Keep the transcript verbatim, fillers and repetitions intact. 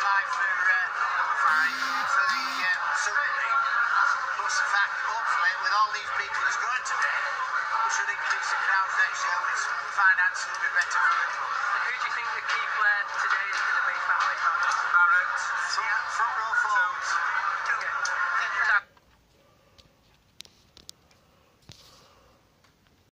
apply for uh, number five for the um, Super League. Plus the fact, hopefully, with all these people that's going today, we should increase the crowds next year, which financially will be better for the club. So who do you think the key player today is going to be for Halifax? Barrett, front, front row